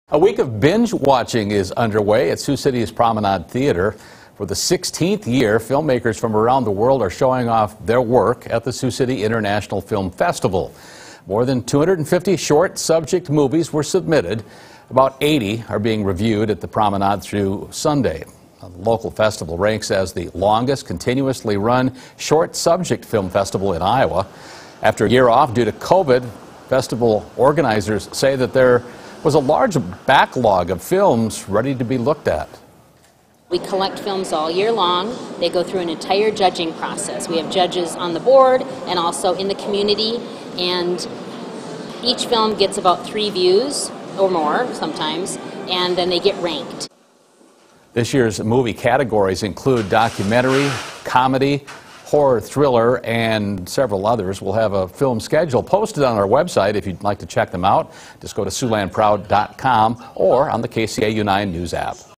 A week of binge watching is underway at Sioux City's Promenade Theater. For the 16th year, filmmakers from around the world are showing off their work at the Sioux City International Film Festival. More than 250 short subject movies were submitted. About 80 are being reviewed at the Promenade through Sunday. The local festival ranks as the longest continuously run short subject film festival in Iowa. After a year off due to COVID, festival organizers say that there was a large backlog of films ready to be looked at. We collect films all year long. They go through an entire judging process. We have judges on the board and also in the community, and each film gets about 3 views or more sometimes, and then they get ranked. This year's movie categories include documentary, comedy, horror, thriller, and several others. We'll have a film schedule posted on our website if you'd like to check them out. Just go to SiouxlandProud.com or on the KCAU 9 News app.